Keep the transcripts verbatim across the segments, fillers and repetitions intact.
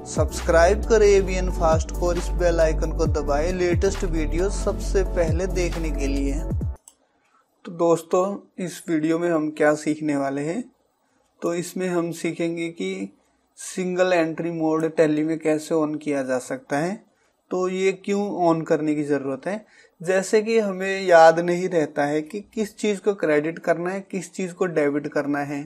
Subscribe करें ABN fast को और इस बेल आइकन को दबाएं लेटेस्ट वीडियो सबसे पहले देखने के लिए। तो दोस्तों, इस वीडियो में हम क्या सीखने वाले हैं, तो इसमें हम सीखेंगे कि सिंगल एंट्री मोड टैली में कैसे ऑन किया जा सकता है। तो ये क्यों ऑन करने की ज़रूरत है, जैसे कि हमें याद नहीं रहता है कि किस चीज़ को क्रेडिट करना है, किस चीज़ को डेबिट करना है।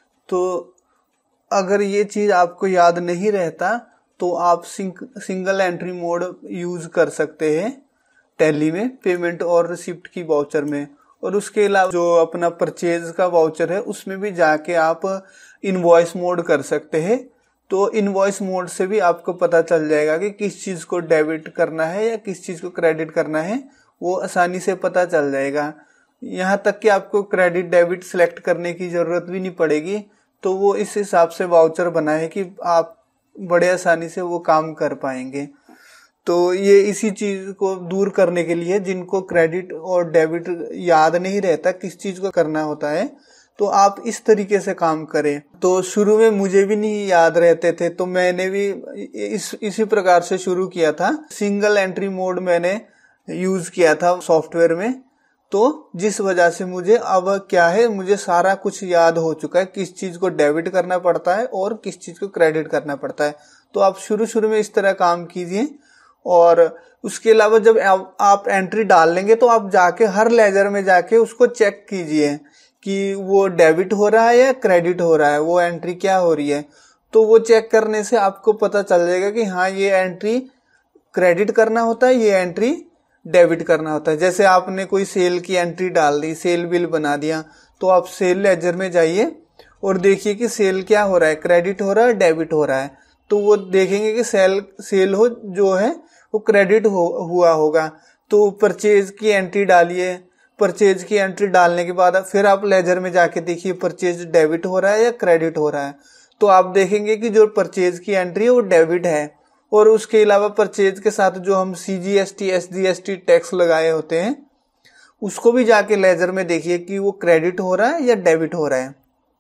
तो अगर ये चीज़ आपको याद नहीं रहता तो आप sing, single entry mode use कर सकते हैं टैली में, पेमेंट और रिसिप्ट की वाउचर में। और उसके अलावा जो अपना परचेज का वाउचर है उसमें भी जाके आप इनवॉइस मोड कर सकते हैं। तो इनवॉइस मोड से भी आपको पता चल जाएगा कि किस चीज़ को डेबिट करना है या किस चीज़ को क्रेडिट करना है, वो आसानी से पता चल जाएगा। यहाँ तक कि आपको क्रेडिट डेबिट सेलेक्ट करने की ज़रूरत भी नहीं पड़ेगी। तो वो इस हिसाब से वाउचर बना है कि आप बड़े आसानी से वो काम कर पाएंगे। तो ये इसी चीज़ को दूर करने के लिए, जिनको क्रेडिट और डेबिट याद नहीं रहता किस चीज़ को करना होता है, तो आप इस तरीके से काम करें। तो शुरू में मुझे भी नहीं याद रहते थे, तो मैंने भी इस इसी प्रकार से शुरू किया था। सिंगल एंट्री मोड मैंने यूज़ किया था सॉफ्टवेयर में, तो जिस वजह से मुझे अब क्या है, मुझे सारा कुछ याद हो चुका है, किस चीज़ को डेबिट करना पड़ता है और किस चीज़ को क्रेडिट करना पड़ता है। तो आप शुरू शुरू में इस तरह काम कीजिए। और उसके अलावा जब आप एंट्री डाल लेंगे तो आप जाके हर लेजर में जाके उसको चेक कीजिए कि वो डेबिट हो रहा है या क्रेडिट हो रहा है, वो एंट्री क्या हो रही है। तो वो चेक करने से आपको पता चल जाएगा कि हाँ, ये एंट्री क्रेडिट करना होता है, ये एंट्री डेबिट करना होता है। जैसे आपने कोई सेल की एंट्री डाल दी, सेल बिल बना दिया, तो आप सेल लेजर में जाइए और देखिए कि सेल क्या हो रहा है, क्रेडिट हो रहा है, डेबिट हो रहा है। तो वो देखेंगे कि सेल सेल हो जो है वो क्रेडिट हो, हुआ होगा। तो परचेज की एंट्री डालिए, परचेज की एंट्री डालने के बाद फिर आप लेजर में जाके देखिए परचेज डेबिट हो रहा है या क्रेडिट हो रहा है। तो आप देखेंगे कि जो परचेज की एंट्री है वो डेबिट है। और उसके अलावा परचेज के साथ जो हम C G S T S G S T tax लगाए होते हैं, उसको भी जाके लेजर में देखिए कि वो क्रेडिट हो रहा है या डेबिट हो रहा है।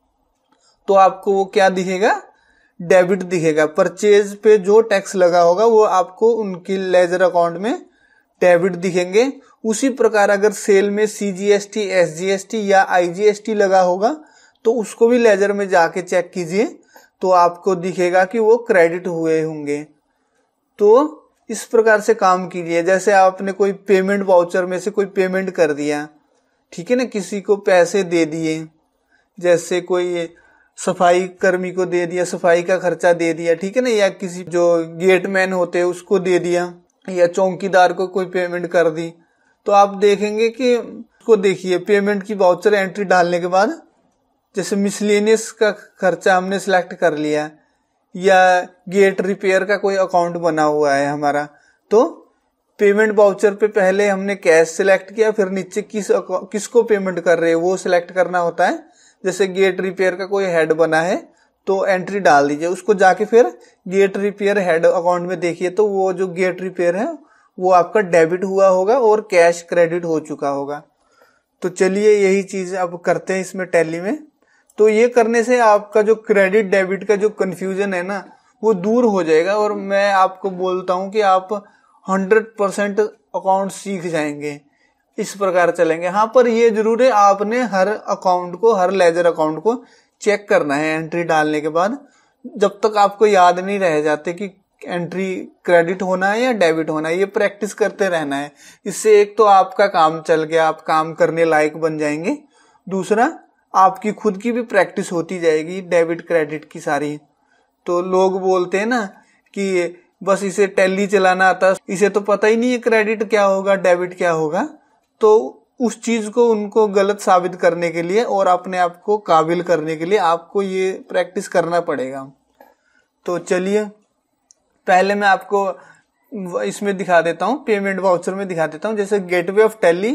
तो आपको वो क्या दिखेगा, डेबिट दिखेगा। परचेज पे जो टैक्स लगा होगा वो आपको उनकी लेजर अकाउंट में डेबिट दिखेंगे। उसी प्रकार अगर सेल में C G S T S G S T या आई जी एस टी लगा होगा तो उसको भी लेजर में जाके चेक कीजिए, तो आपको दिखेगा कि वो क्रेडिट हुए होंगे। तो इस प्रकार से काम कीजिए। जैसे आपने कोई पेमेंट वाउचर में से कोई पेमेंट कर दिया, ठीक है ना, किसी को पैसे दे दिए, जैसे कोई सफाई कर्मी को दे दिया, सफाई का खर्चा दे दिया, ठीक है ना, या किसी जो गेटमैन होते हैं उसको दे दिया, या चौकीदार को कोई पेमेंट कर दी। तो आप देखेंगे कि उसको देखिए पेमेंट की वाउचर एंट्री डालने के बाद, जैसे मिसलेनियस का खर्चा हमने सिलेक्ट कर लिया, या गेट रिपेयर का कोई अकाउंट बना हुआ है हमारा, तो पेमेंट वाउचर पे पहले हमने कैश सिलेक्ट किया, फिर नीचे किस किसको पेमेंट कर रहे हैं वो सिलेक्ट करना होता है। जैसे गेट रिपेयर का कोई हेड बना है तो एंट्री डाल दीजिए, उसको जाके फिर गेट रिपेयर हेड अकाउंट में देखिए, तो वो जो गेट रिपेयर है वो आपका डेबिट हुआ होगा और कैश क्रेडिट हो चुका होगा। तो चलिए यही चीज अब करते हैं इसमें टैली में। तो ये करने से आपका जो क्रेडिट डेबिट का जो कंफ्यूजन है ना, वो दूर हो जाएगा। और मैं आपको बोलता हूँ कि आप हंड्रेड परसेंट अकाउंट सीख जाएंगे, इस प्रकार चलेंगे। हाँ, पर ये जरूर है आपने हर अकाउंट को, हर लेजर अकाउंट को चेक करना है एंट्री डालने के बाद, जब तक आपको याद नहीं रह जाते कि एंट्री क्रेडिट होना है या डेबिट होना है। ये प्रैक्टिस करते रहना है। इससे एक तो आपका काम चल गया, आप काम करने लायक बन जाएंगे। दूसरा, आपकी खुद की भी प्रैक्टिस होती जाएगी डेबिट क्रेडिट की सारी। तो लोग बोलते हैं ना कि बस इसे टैली चलाना आता, इसे तो पता ही नहीं है क्रेडिट क्या होगा, डेबिट क्या होगा। तो उस चीज को उनको गलत साबित करने के लिए और अपने आप को काबिल करने के लिए आपको ये प्रैक्टिस करना पड़ेगा। तो चलिए पहले मैं आपको इसमें दिखा देता हूँ, पेमेंट वाउचर में दिखा देता हूँ। जैसे गेटवे ऑफ टैली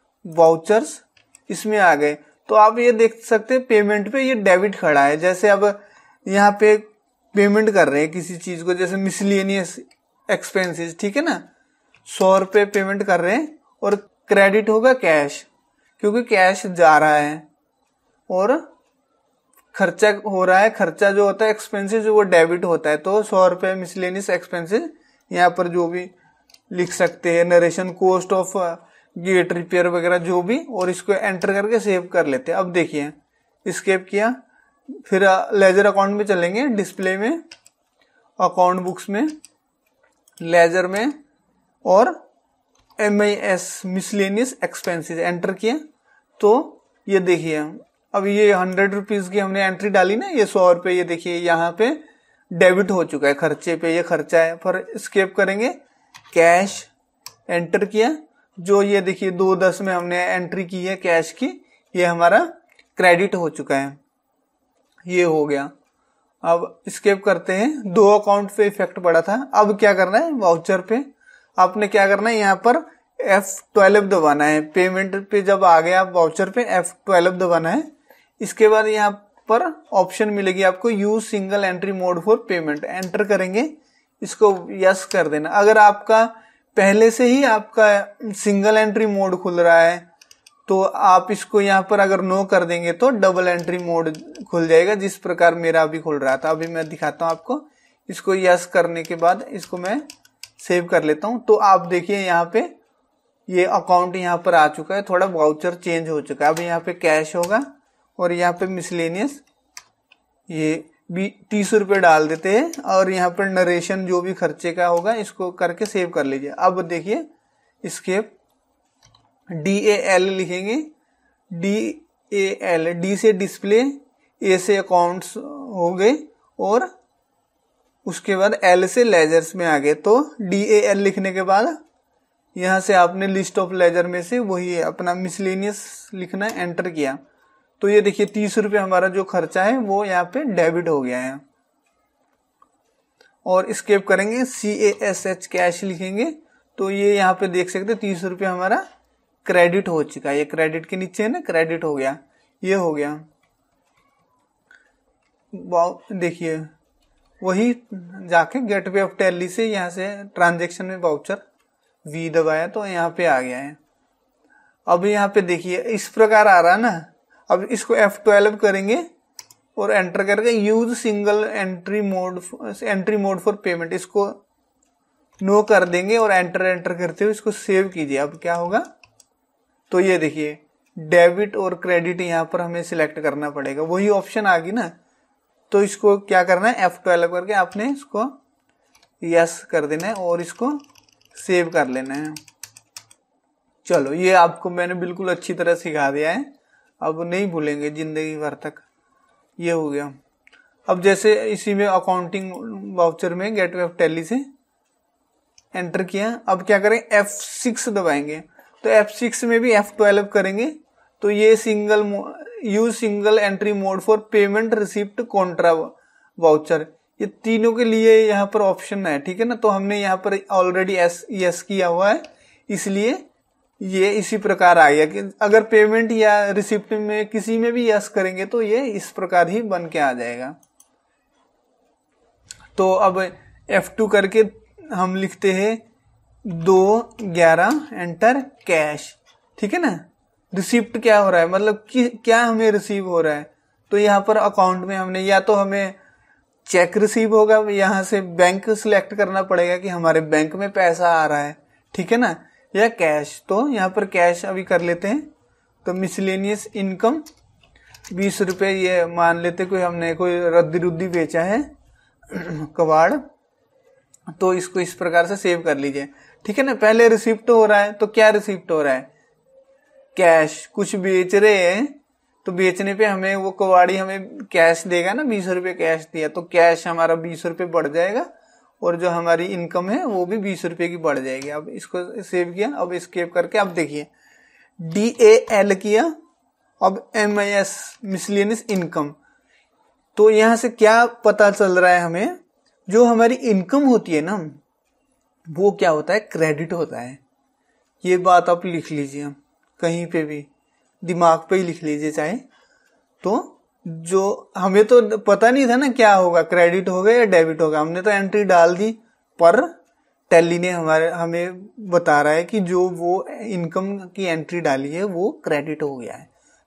वाउचर्स इसमें आ गए, तो आप ये देख सकते हैं पेमेंट पे ये डेबिट खड़ा है। जैसे अब यहाँ पे पेमेंट कर रहे हैं किसी चीज को, जैसे मिसलेनियस एक्सपेंसेस, ठीक है ना, सौ रुपये पेमेंट कर रहे हैं और क्रेडिट होगा कैश, क्योंकि कैश जा रहा है। और खर्चा हो रहा है, खर्चा जो होता है एक्सपेंसेस वो डेबिट होता है, तो सौ रुपये मिसलेनियस एक्सपेंसेस यहाँ पर जो भी लिख सकते हैं, narration cost of gate repair वगैरह जो भी, और इसको एंटर करके सेव कर लेते हैं। अब देखिए एस्केप किया, फिर लेजर अकाउंट में चलेंगे, डिस्प्ले में, अकाउंट बुक्स में, लेजर में, और M I S miscellaneous expenses enter किया। तो ये देखिए अब ये हंड्रेड रुपीज की हमने एंट्री डाली ना, ये सौ रुपये, ये देखिए यहाँ पे डेबिट हो चुका है खर्चे पे, ये खर्चा है। पर स्केप करेंगे, कैश एंटर किया, जो ये देखिए दो दस में हमने एंट्री की है कैश की, ये हमारा क्रेडिट हो चुका है, ये हो गया। अब स्केप करते हैं, दो अकाउंट पे इफेक्ट पड़ा था। अब क्या करना है, वाउचर पे आपने क्या करना है, यहाँ पर एफ ट्वेल्व दबाना है। पेमेंट पे जब आ गया आप वाउचर पे एफ ट्वेल्व दबाना है। इसके बाद यहाँ पर ऑप्शन मिलेगी आपको use single entry mode for payment, enter करेंगे, इसको यस कर देना। अगर आपका पहले से ही आपका सिंगल एंट्री मोड खुल रहा है तो आप इसको यहाँ पर अगर नो कर देंगे तो डबल एंट्री मोड खुल जाएगा, जिस प्रकार मेरा अभी खुल रहा था। अभी मैं दिखाता हूँ आपको, इसको यस करने के बाद इसको मैं सेव कर लेता हूँ। तो आप देखिए यहाँ पे ये अकाउंट यहाँ पर आ चुका है, थोड़ा वाउचर चेंज हो चुका है। अब यहाँ पे कैश होगा और यहाँ पे मिसलेनियस ये भी तीस रुपये डाल देते हैं, और यहाँ पर नरेशन जो भी खर्चे का होगा इसको करके सेव कर लीजिए। अब देखिए स्केप, डी ए एल लिखेंगे, डी ए एल, डी से डिस्प्ले, ए से अकाउंट्स हो गए, और उसके बाद एल से लेजर्स में आ गए। तो डी ए एल लिखने के बाद यहाँ से आपने लिस्ट ऑफ लेजर में से वही अपना मिसलेनियस लिखना है, एंटर किया। तो ये देखिए तीस रुपये हमारा जो खर्चा है वो यहाँ पे डेबिट हो गया है। और स्केप करेंगे, C A S H cash लिखेंगे, तो ये यहाँ पे देख सकते तीस रुपये हमारा क्रेडिट हो चुका है। ये क्रेडिट के नीचे है ना, क्रेडिट हो गया, ये हो गया। देखिए वही जाके गेटवे ऑफ टैली से यहाँ से ट्रांजेक्शन में वाउचर वी दबाया तो यहाँ पे आ गया है। अब यहाँ पे देखिए इस प्रकार आ रहा है ना। अब इसको एफ ट्वेल्व करेंगे और एंटर करके use single entry mode entry mode for payment, इसको नो कर देंगे और एंटर एंटर करते हुए इसको सेव कीजिए। अब क्या होगा, तो ये देखिए डेबिट और क्रेडिट यहाँ पर हमें सिलेक्ट करना पड़ेगा, वही ऑप्शन आ गई ना। तो इसको क्या करना है, एफ ट्वेल्व करके आपने इसको यस कर देना है और इसको सेव कर लेना है। चलो ये आपको मैंने बिल्कुल अच्छी तरह सिखा दिया है, अब नहीं भूलेंगे जिंदगी भर तक। ये हो गया। अब जैसे इसी में अकाउंटिंग वाउचर में गेटवे ऑफ टैली से एंटर किया, अब क्या करें, एफ सिक्स दबाएंगे। तो एफ सिक्स में भी एफ ट्वेल्व करेंगे, तो ये single use single entry mode for payment receipt contra voucher, ये तीनों के लिए यहाँ पर ऑप्शन है, ठीक है ना। तो हमने यहाँ पर ऑलरेडी एस यस किया हुआ है, इसलिए ये इसी प्रकार आ गया कि अगर पेमेंट या रिसिप्ट में किसी में भी यस करेंगे तो ये इस प्रकार ही बन के आ जाएगा। तो अब एफ टू करके हम लिखते हैं दो ग्यारह एंटर कैश, ठीक है ना। रिसिप्ट क्या हो रहा है, मतलब कि क्या हमें रिसीव हो रहा है, तो यहाँ पर अकाउंट में हमने या तो हमें चेक रिसीव होगा, यहाँ से बैंक सिलेक्ट करना पड़ेगा कि हमारे बैंक में पैसा आ रहा है, ठीक है ना, या कैश। तो यहाँ पर कैश अभी कर लेते हैं। तो मिसलेनियस इनकम बीस रुपये, ये मान लेते कोई हमने कोई रद्दी रुद्दी बेचा है कबाड़, तो इसको इस प्रकार से सेव कर लीजिए, ठीक है ना। पहले रिसिप्ट हो रहा है, तो क्या रिसिप्ट हो रहा है, कैश, कुछ बेच रहे हैं तो बेचने पे हमें वो कबाड़ी हमें कैश देगा ना, बीस रुपये कैश दिया, तो कैश हमारा बीस रुपये बढ़ जाएगा और जो हमारी इनकम है वो भी बीस रुपये की बढ़ जाएगी। अब इसको सेव किया, अब स्केप करके अब देखिए डी ए एल किया, अब M I S miscellaneous income. तो यहाँ से क्या पता चल रहा है हमें, जो हमारी इनकम होती है ना वो क्या होता है, क्रेडिट होता है। ये बात आप लिख लीजिए, कहीं पे भी दिमाग पे ही लिख लीजिए चाहे। तो जो हमें तो पता नहीं था ना क्या होगा, क्रेडिट होगा या डेबिट होगा, हमने तो एंट्री डाल दी, पर टैली ने हमारे हमें बता रहा है कि जो वो इनकम की एंट्री डाली है वो क्रेडिट हो गया है।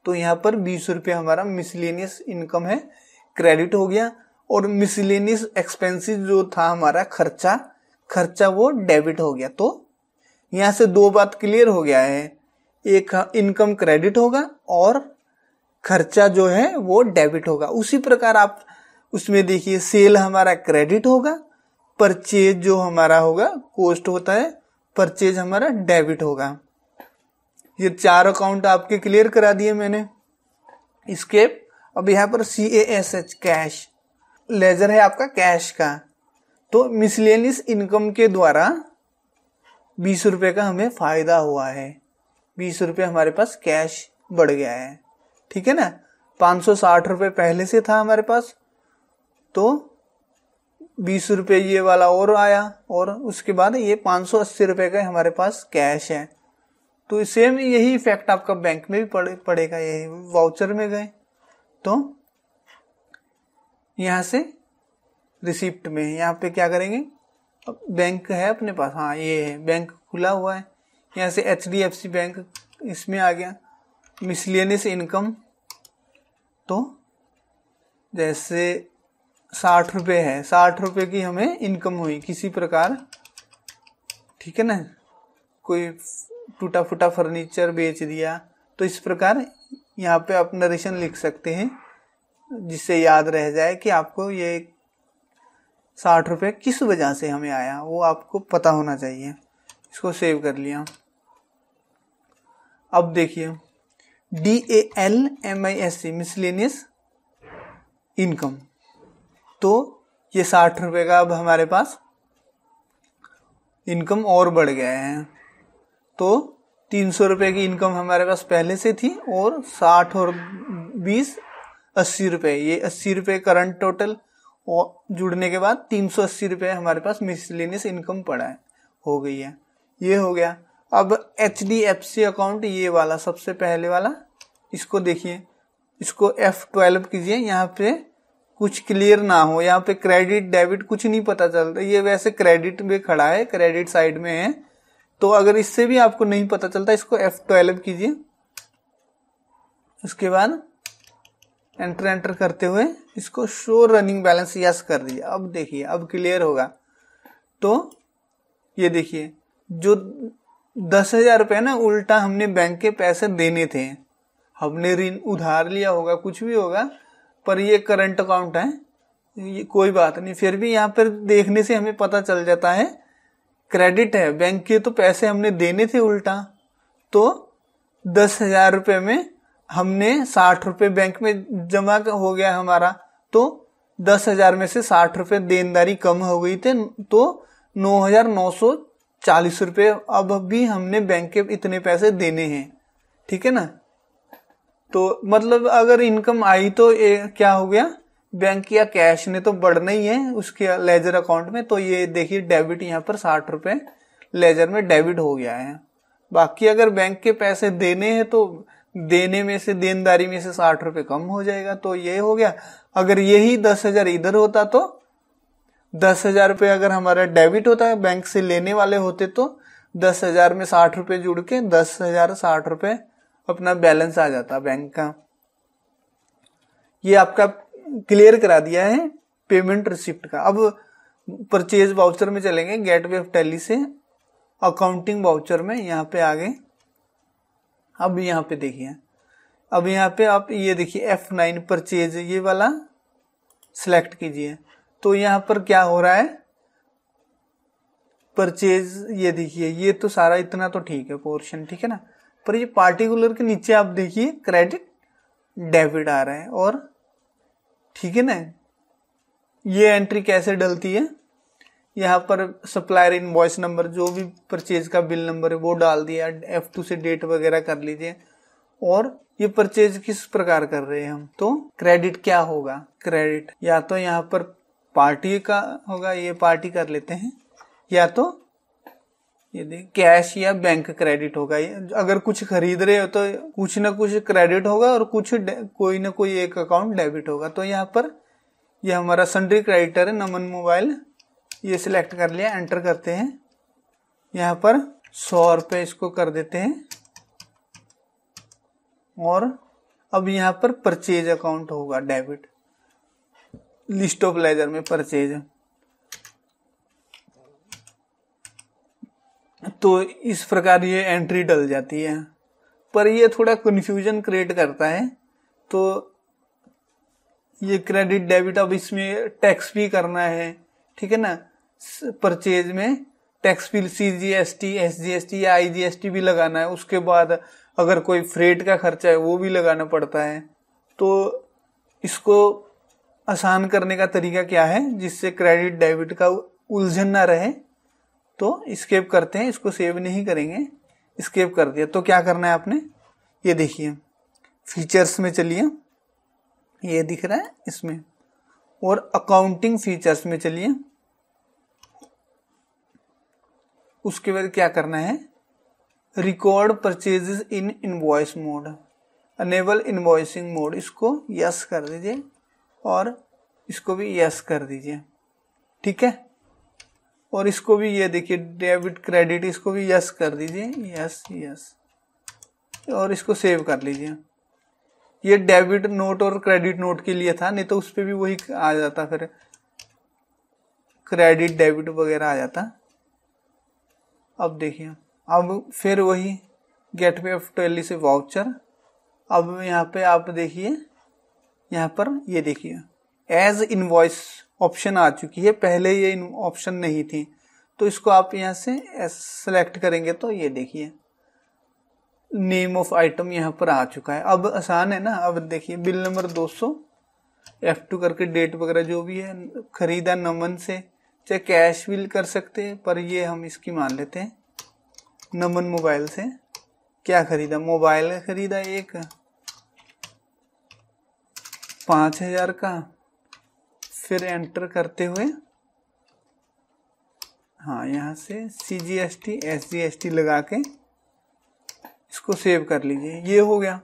तो यहाँ पर बीस रुपये हमारा मिसलेनियस इनकम है, क्रेडिट हो गया। और मिसलेनियस एक्सपेंसिस जो था हमारा खर्चा खर्चा वो डेबिट हो गया। तो यहाँ से दो बात क्लियर हो गया है, एक इनकम क्रेडिट होगा और खर्चा जो है वो डेबिट होगा। उसी प्रकार आप उसमें देखिए, सेल हमारा क्रेडिट होगा, परचेज जो हमारा होगा कॉस्ट होता है, परचेज हमारा डेबिट होगा। ये चार अकाउंट आपके क्लियर करा दिए मैंने। इसके अब यहाँ पर C A S H cash, ledger है आपका कैश का। तो मिसलेनियस इनकम के द्वारा बीस रुपए का हमें फायदा हुआ है, बीस रुपए हमारे पास कैश बढ़ गया है, ठीक है ना। पाँच सौ साठ रुपए पहले से था हमारे पास, तो बीस रुपए ये वाला और आया, और उसके बाद ये पाँच सौ अस्सी रुपए का हमारे पास कैश है। तो सेम यही इफेक्ट आपका बैंक में भी पड़े पड़ेगा। यही वाउचर में गए तो यहाँ से रिसिप्ट में यहाँ पे क्या करेंगे, अब बैंक है अपने पास, हाँ ये है बैंक खुला हुआ है, यहाँ से H D F C bank इसमें आ गया। मिसलेनियस इनकम तो जैसे साठ रुपये है, साठ रुपये की हमें इनकम हुई किसी प्रकार, ठीक है ना। कोई टूटा फूटा फर्नीचर बेच दिया, तो इस प्रकार यहाँ पे आप नरेशन लिख सकते हैं जिससे याद रह जाए कि आपको ये साठ रुपये किस वजह से हमें आया, वो आपको पता होना चाहिए। इसको सेव कर लिया। अब देखिए D A L M I S C miscellaneous income, तो ये साठ रुपये का अब हमारे पास इनकम और बढ़ गया है। तो तीन सौ रुपये की इनकम हमारे पास पहले से थी, और साठ और बीस अस्सी रुपये, ये अस्सी रुपये करंट टोटल और जुड़ने के बाद तीन सौ अस्सी रुपये हमारे पास मिसलेनियस इनकम पड़ा है, हो गई है। ये हो गया। अब H D F C account, ये वाला सबसे पहले वाला, इसको देखिए, इसको एफ ट्वेल्व कीजिए। यहाँ पे कुछ क्लियर ना हो, यहाँ पे क्रेडिट डेबिट कुछ नहीं पता चलता, ये वैसे क्रेडिट में खड़ा है, क्रेडिट साइड में है। तो अगर इससे भी आपको नहीं पता चलता, इसको एफ ट्वेल्व कीजिए। उसके बाद एंटर एंटर करते हुए इसको शो रनिंग बैलेंस यस कर दीजिए। अब देखिए, अब क्लियर होगा। तो ये देखिए, जो दस हजार रुपये ना उल्टा हमने बैंक के पैसे देने थे, हमने ऋण उधार लिया होगा, कुछ भी होगा, पर ये करंट अकाउंट है, ये कोई बात नहीं। फिर भी यहाँ पर देखने से हमें पता चल जाता है क्रेडिट है, बैंक के तो पैसे हमने देने थे उल्टा। तो दस हजार रुपये में हमने साठ रुपये बैंक में जमा हो गया हमारा, तो दस हजार में से साठ रुपये देनदारी कम हो गई थे, तो नौ हजार नौ सौ चालीस रुपये अब भी हमने बैंक के इतने पैसे देने हैं, ठीक है ना। तो मतलब अगर इनकम आई तो ये क्या हो गया, बैंक या कैश ने तो बढ़ना ही है उसके लेजर अकाउंट में। तो ये देखिए डेबिट, यहाँ पर साठ रुपये लेजर में डेबिट हो गया है। बाकी अगर बैंक के पैसे देने हैं तो देने में से, देनदारी में से साठ रुपये कम हो जाएगा, तो ये हो गया। अगर यही दस हजार इधर होता तो दस हजार रुपये अगर हमारा डेबिट होता है, बैंक से लेने वाले होते, तो दस हजार में साठ रुपये जुड़ के दस हजार साठ रुपये अपना बैलेंस आ जाता बैंक का। ये आपका क्लियर करा दिया है पेमेंट रिसिप्ट का। अब परचेज वाउचर में चलेंगे, गेटवे ऑफ टैली से अकाउंटिंग वाउचर में यहाँ पे आ गए। अब यहाँ पे देखिए, अब यहाँ पे आप ये देखिए एफ नाइन परचेज, ये वाला सिलेक्ट कीजिए। तो यहाँ पर क्या हो रहा है, परचेज, ये देखिए, ये तो सारा इतना तो ठीक है पोर्शन, ठीक है ना। पर ये पार्टिकुलर के नीचे आप देखिए क्रेडिट डेबिट आ रहा है, और ठीक है ना। ये एंट्री कैसे डलती है, यहाँ पर सप्लायर इनवॉइस नंबर, जो भी परचेज का बिल नंबर है वो डाल दिया, एफ टू से डेट वगैरह कर लीजिए। और ये परचेज किस प्रकार कर रहे हैं हम, तो क्रेडिट क्या होगा, क्रेडिट या तो यहाँ पर पार्टी का होगा, ये पार्टी कर लेते हैं, या तो ये देख कैश या बैंक क्रेडिट होगा। अगर कुछ खरीद रहे हो तो कुछ ना कुछ क्रेडिट होगा और कुछ कोई ना कोई एक अकाउंट डेबिट होगा। तो यहाँ पर ये यह हमारा सन्ड्री क्रेडिटर है, नमन मोबाइल, ये सिलेक्ट कर लिया, एंटर करते हैं। यहाँ पर सौ रुपये इसको कर देते हैं, और अब यहाँ पर परचेज अकाउंट होगा डेबिट, लिस्ट ऑफ लेजर में परचेज। तो इस प्रकार ये एंट्री डल जाती है, पर ये थोड़ा कंफ्यूजन क्रिएट करता है। तो ये क्रेडिट डेबिट, अब इसमें टैक्स भी करना है, ठीक है ना, परचेज में टैक्स भी C G S T, S G S T या आई जी एस टी भी लगाना है। उसके बाद अगर कोई फ्रेट का खर्चा है वो भी लगाना पड़ता है। तो इसको आसान करने का तरीका क्या है जिससे क्रेडिट डेबिट का उलझन ना रहे? तो स्केप करते हैं, इसको सेव नहीं करेंगे, स्केप कर दिया। तो क्या करना है आपने, ये देखिए फीचर्स में चलिए, ये दिख रहा है इसमें, और अकाउंटिंग फीचर्स में चलिए। उसके बाद क्या करना है, record purchases in invoice mode, enable invoicing mode, इसको यस कर दीजिए और इसको भी यस कर दीजिए, ठीक है। और इसको भी ये देखिए डेबिट क्रेडिट, इसको भी यस कर दीजिए, यस यस, और इसको सेव कर लीजिए। ये डेबिट नोट और क्रेडिट नोट के लिए था, नहीं तो उस पर भी वही आ जाता, फिर क्रेडिट डेबिट वगैरह आ जाता। अब देखिए, अब फिर वही गेटवे ऑफ टैली से वाउचर। अब यहाँ पे आप देखिए, यहाँ पर ये देखिए एज इनवॉइस ऑप्शन आ चुकी है, पहले ये ऑप्शन नहीं थी। तो इसको आप यहाँ से सेलेक्ट करेंगे तो ये देखिए नेम ऑफ आइटम यहाँ पर आ चुका है। अब आसान है ना। अब देखिए बिल नंबर दो सौ, एफ टू करके डेट वगैरह जो भी है, खरीदा नमन से, चाहे कैश बिल कर सकते हैं, पर ये हम इसकी मान लेते हैं नमन मोबाइल से। क्या खरीदा, मोबाइल खरीदा एक पांच हजार का। फिर एंटर करते हुए हाँ यहाँ से C G S T S G S T लगा के इसको सेव कर लीजिए। ये हो गया,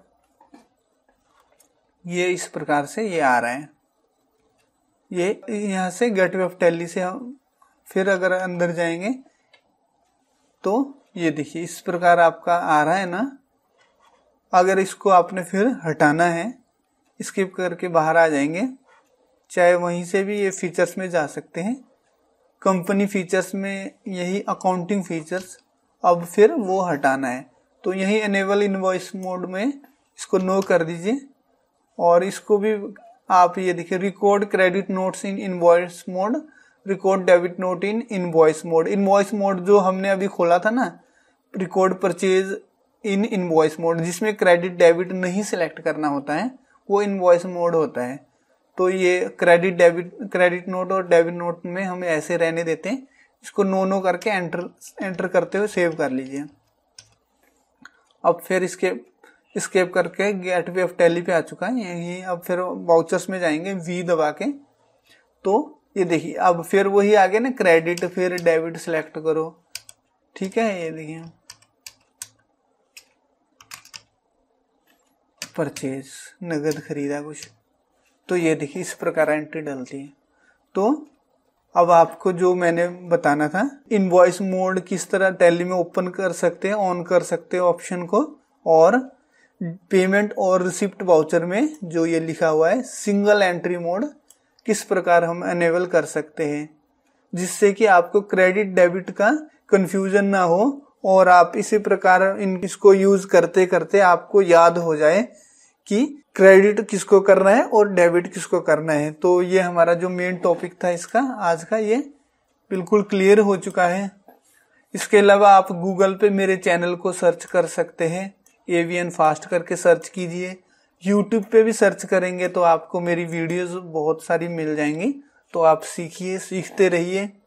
ये इस प्रकार से ये आ रहा है। ये यहाँ से गेटवे ऑफ टैली से हम फिर अगर अंदर जाएंगे तो ये देखिए इस प्रकार आपका आ रहा है ना। अगर इसको आपने फिर हटाना है, स्किप करके बाहर आ जाएंगे, चाहे वहीं से भी ये फीचर्स में जा सकते हैं। कंपनी फीचर्स में यही अकाउंटिंग फीचर्स, अब फिर वो हटाना है तो यही एनेबल इनवॉइस मोड में इसको नो कर दीजिए। और इसको भी आप ये देखिए record credit notes in invoice mode, record debit note in invoice mode. Invoice mode जो हमने अभी खोला था ना, record purchase in invoice mode, जिसमें क्रेडिट डेबिट नहीं सिलेक्ट करना होता है, वो इनवॉइस मोड होता है। तो ये क्रेडिट डेबिट क्रेडिट नोट और डेबिट नोट में हम ऐसे रहने देते हैं। इसको नो नो करके एंटर एंटर करते हुए सेव कर लीजिए। अब फिर इसके स्केप करके गेटवे ऑफ टैली पे आ चुका है यही। अब फिर वाउचर्स में जाएंगे वी दबा के, तो ये देखिए अब फिर वही आगे ना, क्रेडिट फिर डेबिट सिलेक्ट करो, ठीक है। ये देखिए परचेज, नगद खरीदा कुछ, तो ये देखिए इस प्रकार एंट्री डलती है। तो अब आपको जो मैंने बताना था, इनवॉइस मोड किस तरह टैली में ओपन कर सकते हैं, ऑन कर सकते हैं ऑप्शन को, और पेमेंट और रिसिप्ट वाउचर में जो ये लिखा हुआ है सिंगल एंट्री मोड किस प्रकार हम एनेबल कर सकते हैं, जिससे कि आपको क्रेडिट डेबिट का कंफ्यूजन ना हो और आप इसी प्रकार इन इसको यूज करते करते आपको याद हो जाए कि क्रेडिट किसको करना है और डेबिट किसको करना है। तो ये हमारा जो मेन टॉपिक था इसका आज का, ये बिल्कुल क्लियर हो चुका है। इसके अलावा आप गूगल पे मेरे चैनल को सर्च कर सकते हैं, एवीएन फास्ट करके सर्च कीजिए। यूट्यूब पे भी सर्च करेंगे तो आपको मेरी वीडियोस बहुत सारी मिल जाएंगी। तो आप सीखिए, सीखते रहिए।